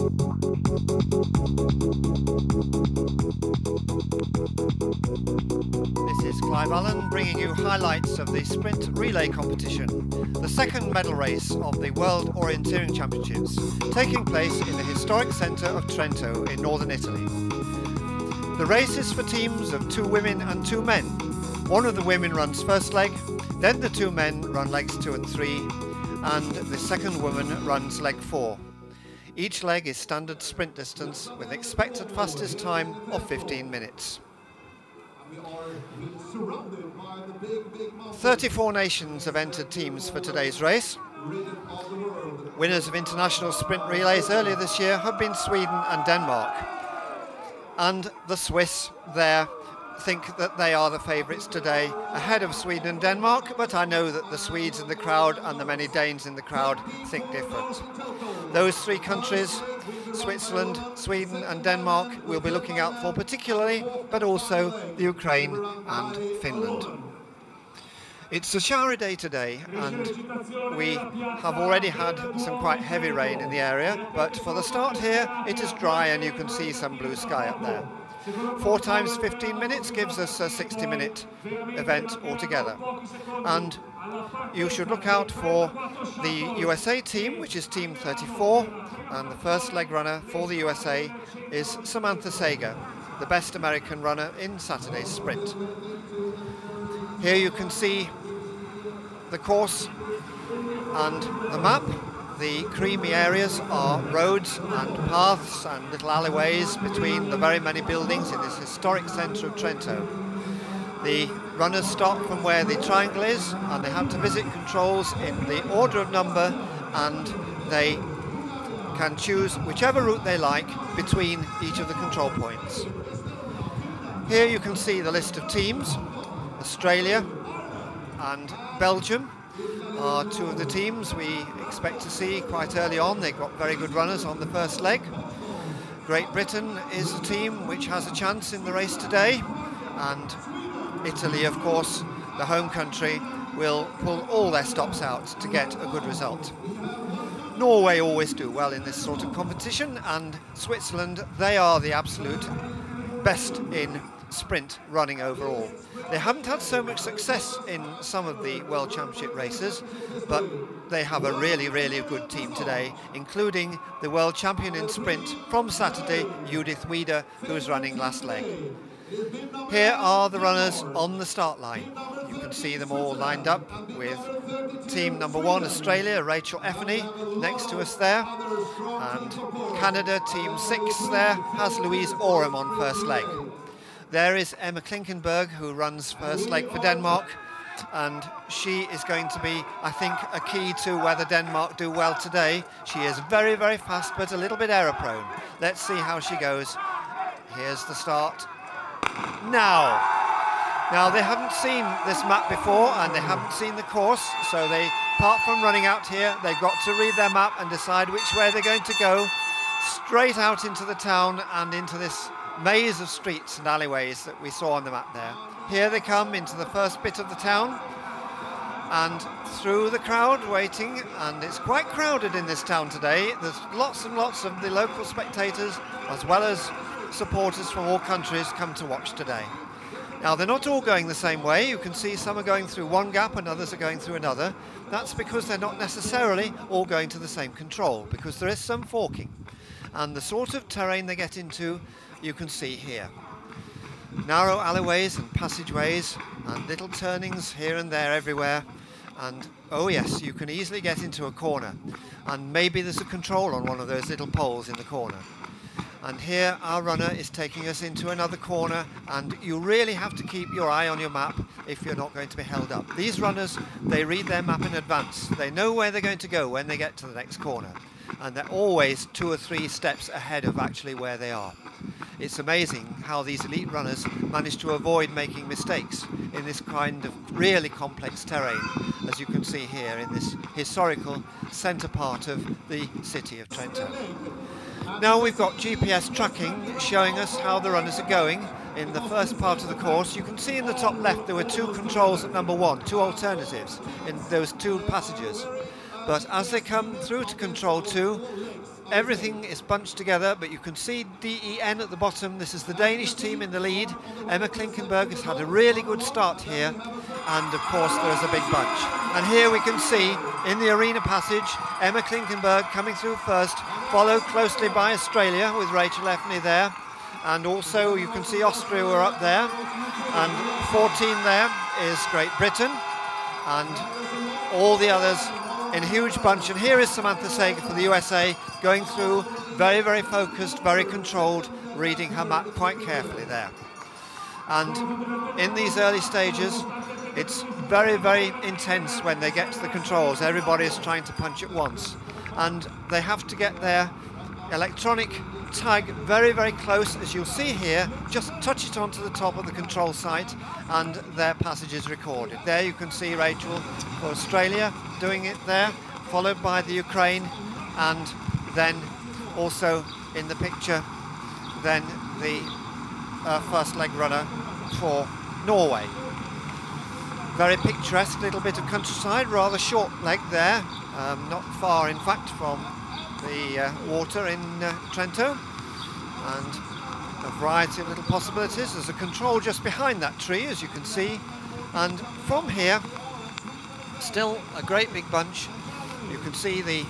This is Clive Allen bringing you highlights of the sprint relay competition, the second medal race of the World Orienteering Championships, taking place in the historic centre of Trento in northern Italy. The race is for teams of 2 women and 2 men. One of the women runs first leg, then the 2 men run legs 2 and 3, and the second woman runs leg 4. Each leg is standard sprint distance with expected fastest time of 15 minutes. 34 nations have entered teams for today's race. Winners of international sprint relays earlier this year have been Sweden and Denmark. And the Swiss there think that they are the favourites today, ahead of Sweden and Denmark, but I know that the Swedes in the crowd and the many Danes in the crowd think different. Those 3 countries, Switzerland, Sweden and Denmark, we'll be looking out for particularly, but also the Ukraine and Finland. It's a showery day today, and we have already had some quite heavy rain in the area, but for the start here it is dry and you can see some blue sky up there. 4 times 15 minutes gives us a 60-minute event altogether. And you should look out for the USA team, which is team 34, and the first leg runner for the USA is Samantha Sager, the best American runner in Saturday's sprint. Here you can see the course and the map. The creamy areas are roads and paths and little alleyways between the very many buildings in this historic centre of Trento. The runners start from where the triangle is, and they have to visit controls in the order of number, and they can choose whichever route they like between each of the control points. Here you can see the list of teams. Australia and Belgium are 2 of the teams we expect to see quite early on. They've got very good runners on the first leg. Great Britain is a team which has a chance in the race today, and Italy, of course, the home country, will pull all their stops out to get a good result. Norway always do well in this sort of competition, and Switzerland, they are the absolute best in sprint running overall. They haven't had so much success in some of the World Championship races, but they have a really, really good team today, including the World Champion in sprint from Saturday, Judith Wieder, who is running last leg. Here are the runners on the start line. You can see them all lined up with team number 1, Australia, Rachel Effany, next to us there. And Canada, team 6 there, has Louise Oram on first leg. There is Emma Klinkenberg, who runs first leg for Denmark, and she is going to be, I think, a key to whether Denmark do well today. She is very, very fast, but a little bit error-prone. Let's see how she goes. Here's the start. Now they haven't seen this map before, and they haven't seen the course, so they, apart from running out here, they've got to read their map and decide which way they're going to go, straight out into the town and into this maze of streets and alleyways that we saw on the map there. Here they come into the first bit of the town and through the crowd waiting, and it's quite crowded in this town today. There's lots and lots of the local spectators as well as supporters from all countries come to watch today. Now they're not all going the same way. You can see some are going through one gap and others are going through another. That's because they're not necessarily all going to the same control, because there is some forking. And the sort of terrain they get into you can see here. Narrow alleyways and passageways and little turnings here and there everywhere, and oh yes, you can easily get into a corner, and maybe there's a control on one of those little poles in the corner. And here our runner is taking us into another corner, and you really have to keep your eye on your map if you're not going to be held up. These runners, they read their map in advance. They know where they're going to go when they get to the next corner, and they're always 2 or 3 steps ahead of actually where they are. It's amazing how these elite runners manage to avoid making mistakes in this kind of really complex terrain, as you can see here in this historical centre part of the city of Trento. Now we've got GPS tracking showing us how the runners are going in the first part of the course. You can see in the top left there were 2 controls at number 1, 2 alternatives in those 2 passages. But as they come through to control 2, everything is bunched together, but you can see DEN at the bottom. This is the Danish team in the lead. Emma Klinkenberg has had a really good start here, and of course there is a big bunch. And here we can see in the arena passage Emma Klinkenberg coming through first, followed closely by Australia with Rachel Effney there, and also you can see Austria were up there, and 14 there is Great Britain, and all the others in a huge bunch. And here is Samantha Sager for the USA, going through very, very focused, very controlled, reading her map quite carefully there. And in these early stages, it's very, very intense when they get to the controls. Everybody is trying to punch at once, and they have to get their electronic tag very, very close, as you'll see here. Just touch it onto the top of the control site and their passage is recorded. There you can see Rachel for Australia doing it there, followed by the Ukraine, and then also in the picture then the first leg runner for Norway. Very picturesque little bit of countryside, rather short leg there, not far in fact from the water in Trento, and a variety of little possibilities. There's a control just behind that tree, as you can see, and from here still a great big bunch. You can see the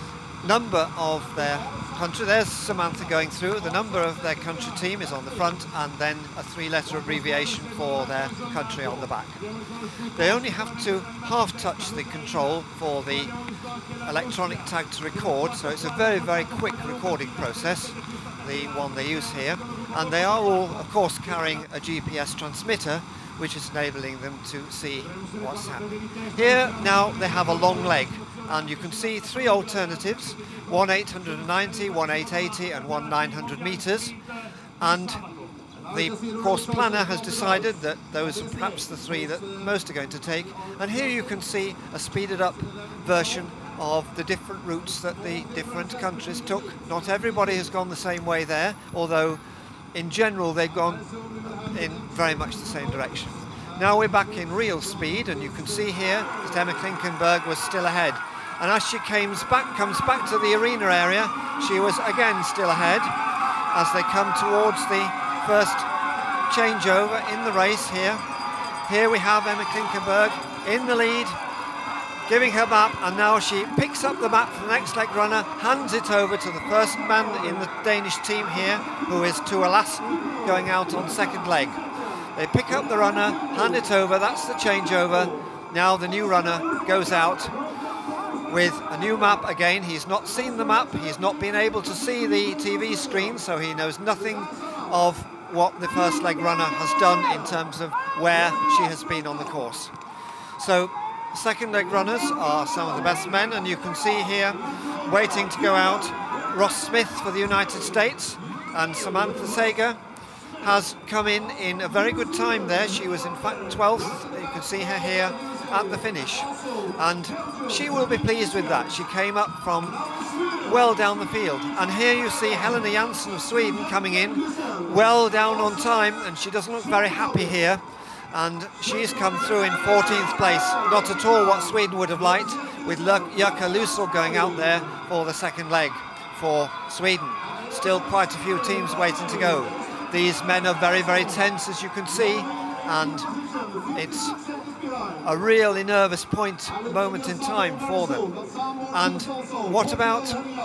number of their country. There's Samantha going through. The number of their country team is on the front, and then a 3-letter abbreviation for their country on the back. They only have to half touch the control for the electronic tag to record, so it's a very, very quick recording process, the one they use here. And they are all, of course, carrying a GPS transmitter, which is enabling them to see what's happening. Here now they have a long leg, and you can see 3 alternatives, one 890, one 880 and one 900 meters. And the course planner has decided that those are perhaps the 3 that most are going to take. And here you can see a speeded up version of the different routes that the different countries took. Not everybody has gone the same way there, although in general they've gone in very much the same direction. Now we're back in real speed, and you can see here that Emma Klinkenberg was still ahead. And as she comes back to the arena area, she was again still ahead as they come towards the first changeover in the race here. Here we have Emma Klinkenberg in the lead, giving her map, and now she picks up the map for the next leg runner, hands it over to the first man in the Danish team here, who is Tua Lassen, going out on second leg. They pick up the runner, hand it over, that's the changeover. Now the new runner goes out with a new map again. He's not seen the map, he's not been able to see the TV screen, so he knows nothing of what the first leg runner has done in terms of where she has been on the course. So second leg runners are some of the best men, and you can see here waiting to go out Ross Smith for the United States, and Samantha Sager has come in a very good time there. She was in fact 12th, you can see her here at the finish, and she will be pleased with that. She came up from well down the field, and here you see Helena Jansson of Sweden coming in well down on time, and she doesn't look very happy here, and she's come through in 14th place, not at all what Sweden would have liked, with Jukka Lusel going out there for the second leg for Sweden. Still quite a few teams waiting to go. These men are very, very tense, as you can see, and it's a really nervous moment in time for them. And what about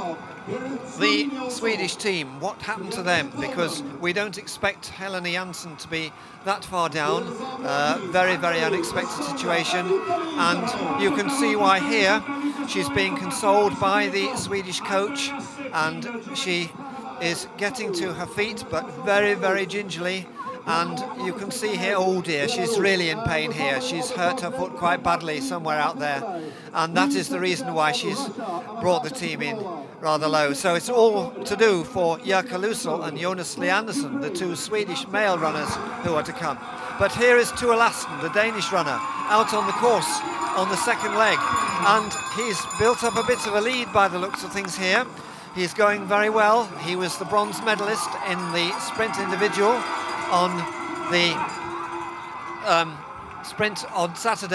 the Swedish team? What happened to them? Because we don't expect Helena Jansson to be that far down. Very, very unexpected situation, and you can see why here. She's being consoled by the Swedish coach, and she is getting to her feet, but very, very gingerly. And you can see here, oh dear, she's really in pain here. She's hurt her foot quite badly somewhere out there, and that is the reason why she's brought the team in rather low. So it's all to do for Jukka Lusel and Jonas Leanderson, the 2 Swedish male runners who are to come. But here is Tua Lassen, the Danish runner, out on the course on the second leg, and he's built up a bit of a lead by the looks of things here. He's going very well. He was the bronze medalist in the sprint individual on the sprint on Saturday,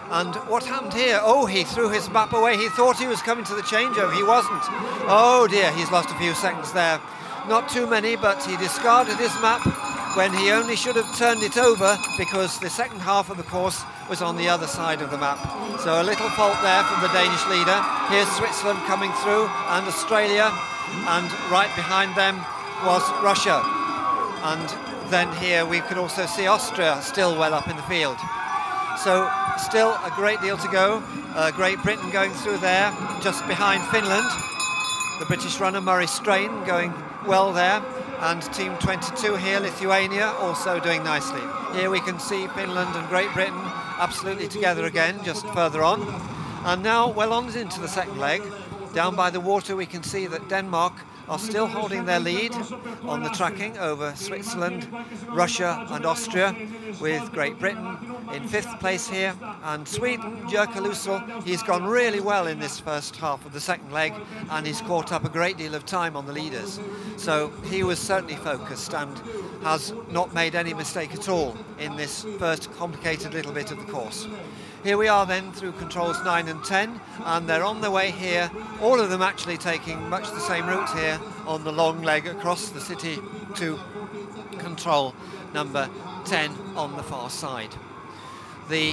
And what happened here? Oh, he threw his map away. He thought he was coming to the changeover. He wasn't. Oh dear, he's lost a few seconds there. Not too many, but he discarded his map when he only should have turned it over, because the second half of the course was on the other side of the map. So a little fault there from the Danish leader. Here's Switzerland coming through, and Australia, and right behind them was Russia. And then here we can also see Austria still well up in the field. So still a great deal to go. Great Britain going through there, just behind Finland. The British runner Murray Strain going well there, and Team 22 here, Lithuania, also doing nicely. Here we can see Finland and Great Britain absolutely together again, just further on. And now well on into the second leg. Down by the water we can see that Denmark are still holding their lead on the tracking over Switzerland, Russia and Austria, with Great Britain in 5th place here, and Sweden, Jerker Lusel, he's gone really well in this first half of the second leg, and he's caught up a great deal of time on the leaders. So he was certainly focused and has not made any mistake at all in this first complicated little bit of the course. Here we are then through controls 9 and 10, and they're on their way here, all of them actually taking much the same route here on the long leg across the city to control number 10 on the far side. The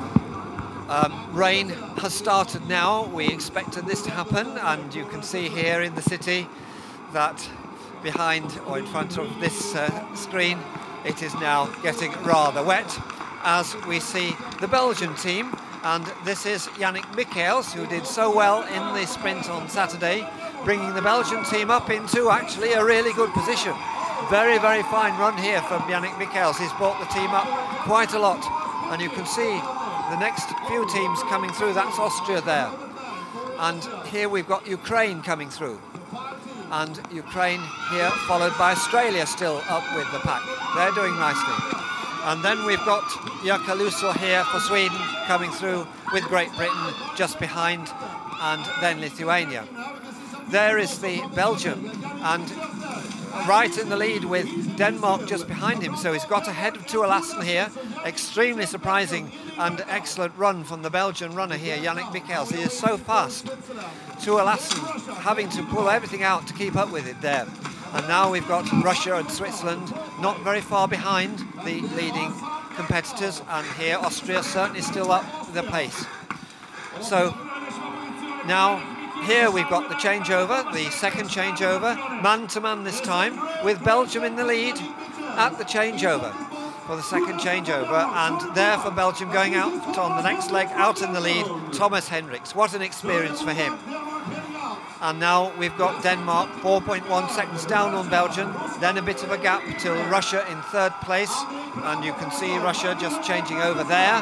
rain has started now. We expected this to happen, and you can see here in the city that behind or in front of this screen it is now getting rather wet, as we see the Belgian team, and this is Yannick Michaels, who did so well in the sprint on Saturday, bringing the Belgian team up into actually a really good position. Very, very fine run here from Yannick Michaels. He's brought the team up quite a lot, and you can see the next few teams coming through. That's Austria there, and here we've got Ukraine coming through, and Ukraine here followed by Australia still up with the pack. They're doing nicely. And then we've got Jerker Lusel here for Sweden coming through with Great Britain just behind, and then Lithuania. There is the Belgian, and right in the lead with Denmark just behind him, so he's got ahead of Tuulassen here. Extremely surprising and excellent run from the Belgian runner here, Yannick Michaels. He is so fast. Tuulassen having to pull everything out to keep up with it there. And now we've got Russia and Switzerland not very far behind the leading competitors, and here Austria certainly still up the pace. So now here we've got the changeover, the second changeover, man to man this time, with Belgium in the lead at the changeover for the second changeover, and there for Belgium going out on the next leg, out in the lead, Thomas Hendricks. What an experience for him. And now we've got Denmark 4.1 seconds down on Belgium, then a bit of a gap till Russia in 3rd place, and you can see Russia just changing over there.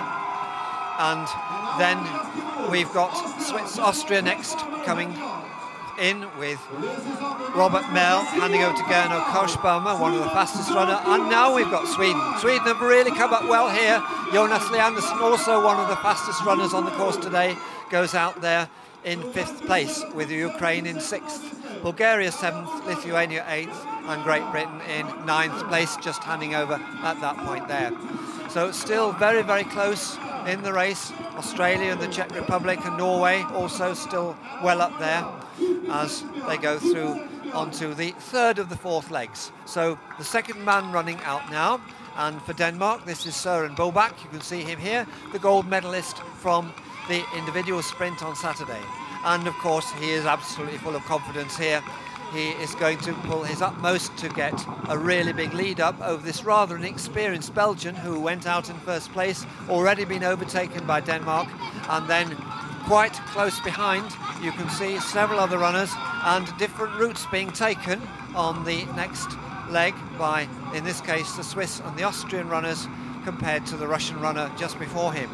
And then we've got Austria next coming in with Robert Mell handing over to Gernot Korsbaumer, one of the fastest runners. And now we've got Sweden. Sweden have really come up well here. Jonas Leandersson, also one of the fastest runners on the course today, goes out there in 5th place, with Ukraine in 6th, Bulgaria 7th, Lithuania 8th, and Great Britain in 9th place, just handing over at that point there. So still very, very close in the race. Australia and the Czech Republic and Norway also still well up there as they go through onto the 3rd of the 4th legs. So the second man running out now, and for Denmark this is Søren Bobak. You can see him here, the gold medalist from the individual sprint on Saturday, and of course he is absolutely full of confidence here. He is going to pull his utmost to get a really big lead up over this rather inexperienced Belgian who went out in 1st place, already been overtaken by Denmark, and then quite close behind you can see several other runners and different routes being taken on the next leg by, in this case, the Swiss and the Austrian runners compared to the Russian runner just before him.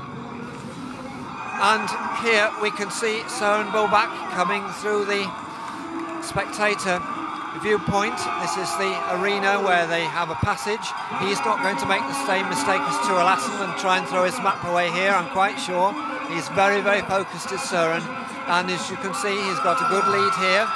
And here we can see Søren Bobak coming through the spectator viewpoint. This is the arena where they have a passage. He's not going to make the same mistake as Tuulassen and try and throw his map away here, I'm quite sure. He's very, very focused, is Søren. And as you can see, he's got a good lead here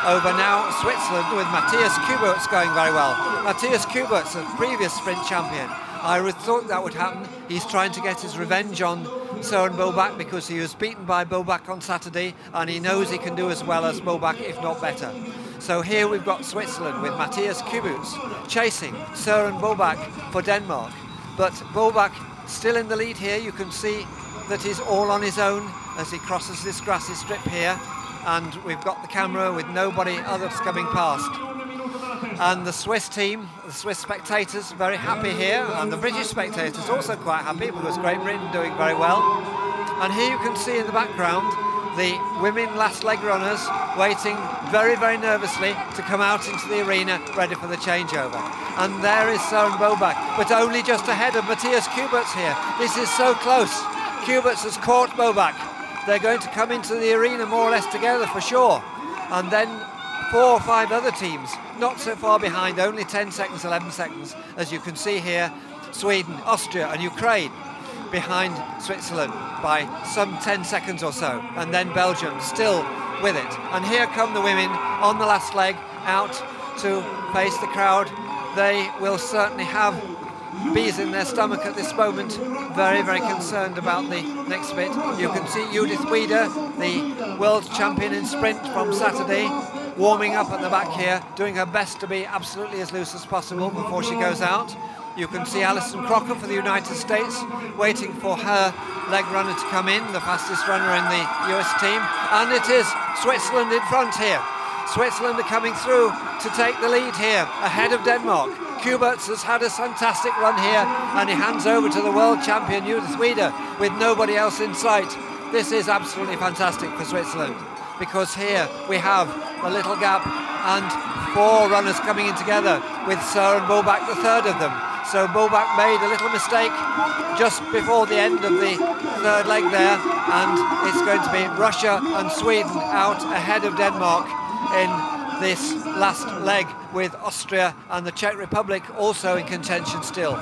over now Switzerland with Matthias Kubert's going very well. Matthias Kubert's a previous sprint champion. I would thought that would happen. He's trying to get his revenge on Søren Bobak because he was beaten by Bobak on Saturday, and he knows he can do as well as Bobak, if not better. So here we've got Switzerland with Matthias Kubert's chasing Søren Bobak for Denmark. But Bobak still in the lead here. You can see that he's all on his own as he crosses this grassy strip here, and we've got the camera with nobody others coming past. And the Swiss team, the Swiss spectators, very happy here, and the British spectators also quite happy because Great Britain doing very well. And here you can see in the background the women last leg runners waiting very, very nervously to come out into the arena ready for the changeover. And there is Søren Bobak, but only just ahead of Matthias Kubert's here. This is so close. Kubert's has caught Bobak. They're going to come into the arena more or less together for sure. And then 4 or 5 other teams, not so far behind, only 10 seconds, 11 seconds, as you can see here, Sweden, Austria and Ukraine behind Switzerland by some 10 seconds or so, and then Belgium still with it. And here come the women on the last leg out to face the crowd. They will certainly have bees in their stomach at this moment, very, very concerned about the next bit. You can see Judith Wieder, the world champion in sprint from Saturday, warming up at the back here, doing her best to be absolutely as loose as possible before she goes out. You can see Alison Crocker for the United States waiting for her leg runner to come in, the fastest runner in the US team. And it is Switzerland in front here. Switzerland are coming through to take the lead here, ahead of Denmark. Kubert's has had a fantastic run here, and he hands over to the world champion Judith Wieder with nobody else in sight. This is absolutely fantastic for Switzerland, because here we have a little gap and 4 runners coming in together with Søren Bobak, the third of them. So Bobak made a little mistake just before the end of the third leg there, and it's going to be Russia and Sweden out ahead of Denmark in this last leg, with Austria and the Czech Republic also in contention still.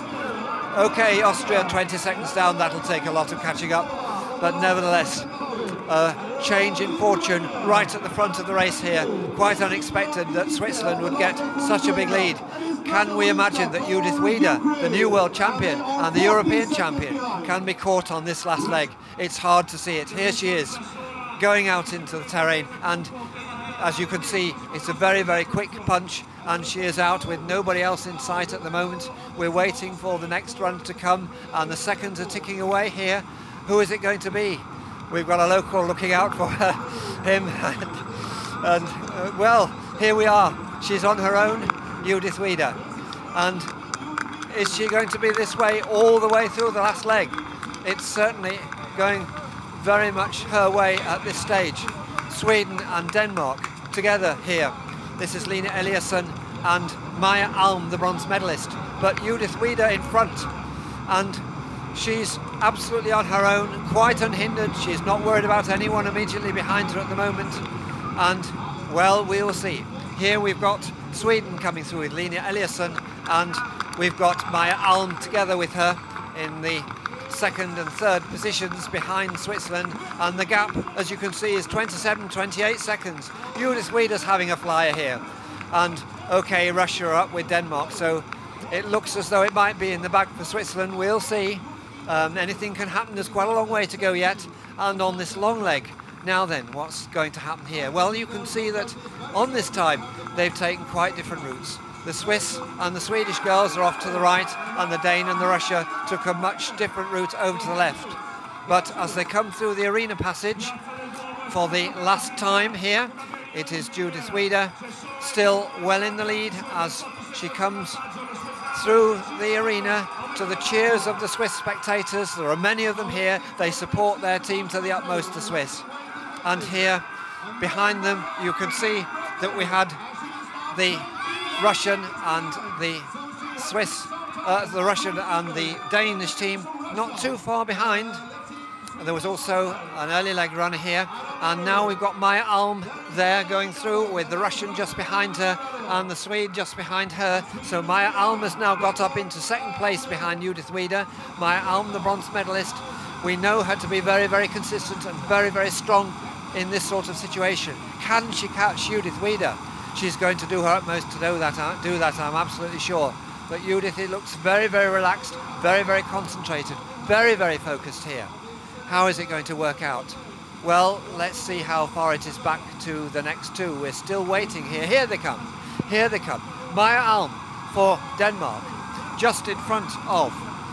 Okay, Austria 20 seconds down, that'll take a lot of catching up, but nevertheless, a change in fortune right at the front of the race here. Quite unexpected that Switzerland would get such a big lead. Can we imagine that Judith Wieder, the new world champion and the European champion, can be caught on this last leg? It's hard to see it. Here she is, going out into the terrain, and as you can see, it's a very, very quick punch, and she is out with nobody else in sight at the moment. We're waiting for the next run to come, and the seconds are ticking away here. Who is it going to be? We've got a local looking out for him, and well, here we are. She's on her own, Judith Wieder. And is she going to be this way all the way through the last leg? It's certainly going very much her way at this stage. Sweden and Denmark together here. This is Lena Eliasson and Maja Alm, the bronze medalist, but Judith Wieder in front, and she's absolutely on her own, quite unhindered. She's not worried about anyone immediately behind her at the moment, and well, we will see. Here we've got Sweden coming through with Lena Eliasson, and we've got Maja Alm together with her in the second and third positions behind Switzerland, and the gap, as you can see, is 27-28 seconds. Judith Wider's having a flyer here, and okay, Russia are up with Denmark, so it looks as though it might be in the bag for Switzerland. We'll see. Anything can happen. There's quite a long way to go yet, and on this long leg. Now then, what's going to happen here? Well, you can see that on this time they've taken quite different routes. The Swiss and the Swedish girls are off to the right, and the Dane and the Russia took a much different route over to the left. But as they come through the arena passage for the last time here, it is Judith Wieder still well in the lead as she comes through the arena to the cheers of the Swiss spectators. There are many of them here. They support their team to the utmost, the Swiss. And here behind them you can see that we had the Russian and the Swiss, the Russian and the Danish team not too far behind. And there was also an early leg runner here, and now we've got Maja Alm there going through with the Russian just behind her and the Swede just behind her. So Maja Alm has now got up into second place behind Judith Wieder. Maja Alm, the bronze medalist, we know her to be very, very consistent and very, very strong in this sort of situation. Can she catch Judith Wieder? She's going to do her utmost to do that, I'm absolutely sure. But Judith, it looks very, very relaxed, very, very concentrated, very, very focused here. How is it going to work out? Well, let's see how far it is back to the next two. We're still waiting here. Here they come. Here they come. Maja Alm for Denmark, just in front of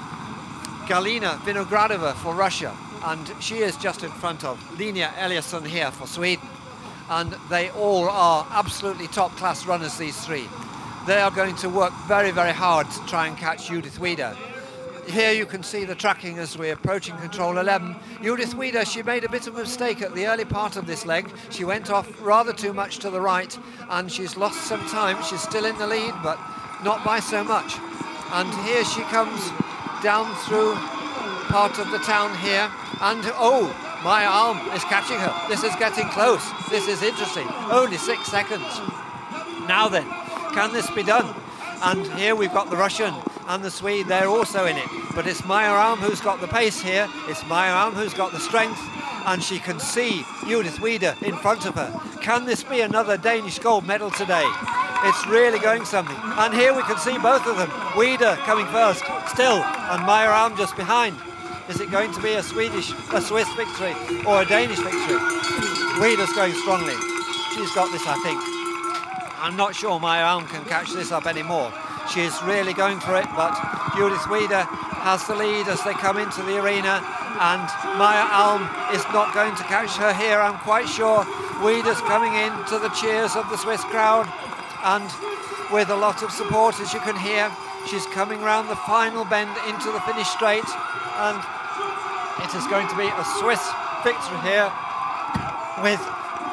Galina Vinogradova for Russia. And she is just in front of Linnea Eliasson here for Sweden. And they all are absolutely top-class runners, these three. They are going to work very, very hard to try and catch Judith Wieder. Here you can see the tracking as we're approaching control 11. Judith Wieder, she made a bit of a mistake at the early part of this leg. She went off rather too much to the right and she's lost some time. She's still in the lead, but not by so much. And here she comes down through part of the town here. And oh, Maja Alm is catching her. This is getting close. This is interesting. Only 6 seconds. Now then, can this be done? And here we've got the Russian and the Swede, they're also in it. But it's Maja Alm who's got the pace here. It's Maja Alm who's got the strength. And she can see Judith Wieder in front of her. Can this be another Danish gold medal today? It's really going something. And here we can see both of them. Wieder coming first, still, and Maja Alm just behind. Is it going to be a Swiss victory or a Danish victory? Wider's going strongly. She's got this, I think. I'm not sure Maja Alm can catch this up anymore. She's really going for it, but Judith Wieder has the lead as they come into the arena, and Maja Alm is not going to catch her here, I'm quite sure. Wider's coming in to the cheers of the Swiss crowd, and with a lot of support, as you can hear, she's coming round the final bend into the finish straight, and it is going to be a Swiss victory here with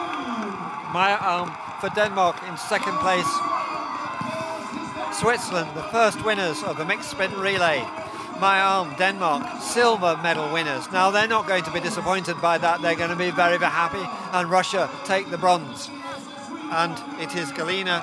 Maja Alm for Denmark in second place. Switzerland, the first winners of the mixed sprint relay. Maja Alm, Denmark, silver medal winners. Now they're not going to be disappointed by that. They're going to be very, very happy. And Russia take the bronze. And it is Galina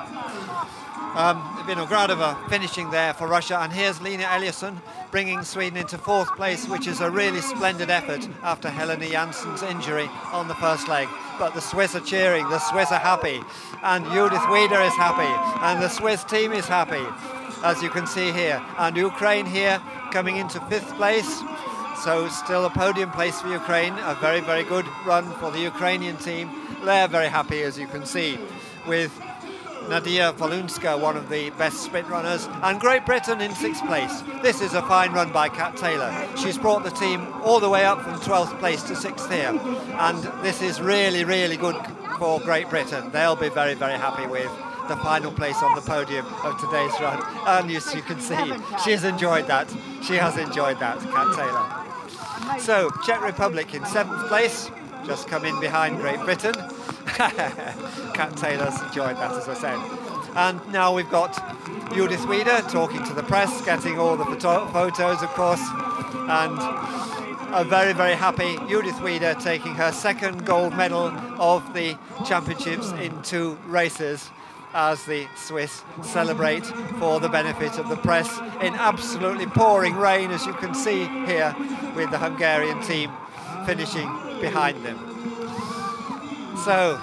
Vinogradova finishing there for Russia. And here's Linnea Eliasson bringing Sweden into fourth place, which is a really splendid effort after Helena Jansson's injury on the first leg. But the Swiss are cheering, the Swiss are happy, and Judith Wieder is happy, and the Swiss team is happy, as you can see here. And Ukraine here coming into fifth place, so still a podium place for Ukraine, a very, very good run for the Ukrainian team. They're very happy, as you can see, with Nadia Volunska, one of the best sprint runners, and Great Britain in sixth place. This is a fine run by Kat Taylor. She's brought the team all the way up from 12th place to 6th here, and this is really, really good for Great Britain. They'll be very, very happy with the final place on the podium of today's run, and as you can see, she's enjoyed that. She has enjoyed that, Kat Taylor. So, Czech Republic in 7th place, just come in behind Great Britain. Kat Taylor's enjoyed that, as I said. And now we've got Judith Wieder talking to the press, getting all the photos, of course, and a very, very happy Judith Wieder taking her second gold medal of the championships in 2 races, as the Swiss celebrate for the benefit of the press in absolutely pouring rain, as you can see here, with the Hungarian team finishing behind them. So,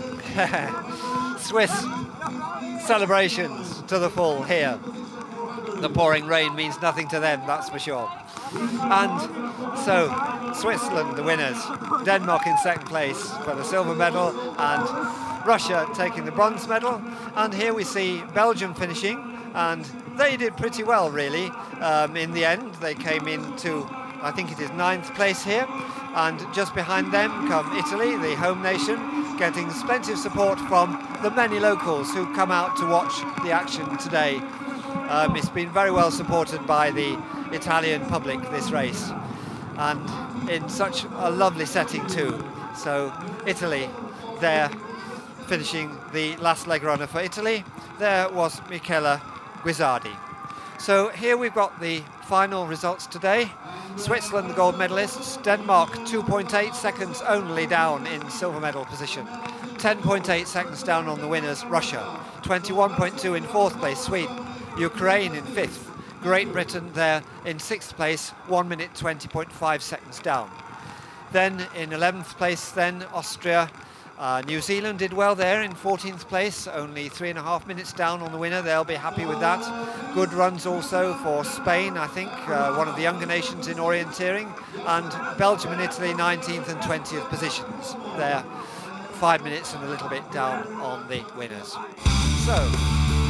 Swiss celebrations to the full here. The pouring rain means nothing to them, that's for sure. And so, Switzerland, the winners. Denmark in second place for the silver medal, and Russia taking the bronze medal. And here we see Belgium finishing, and they did pretty well, really. In the end, they came into, I think it is 9th place here. And just behind them come Italy, the home nation, getting plenty of support from the many locals who come out to watch the action today. It's been very well supported by the Italian public, this race, and in such a lovely setting too. So Italy, there finishing the last leg runner for Italy, there was Michela Guisardi. So here we've got the final results today. Switzerland, the gold medalists. Denmark, 2.8 seconds only down in silver medal position. 10.8 seconds down on the winners, Russia. 21.2 in fourth place, Sweden. Ukraine in fifth. Great Britain there in sixth place, 1 minute 20.5 seconds down. Then in 11th place, then Austria. New Zealand did well there in 14th place, only 3.5 minutes down on the winner. They'll be happy with that. Good runs also for Spain, I think, one of the younger nations in orienteering, and Belgium and Italy 19th and 20th positions. They're 5 minutes and a little bit down on the winners. So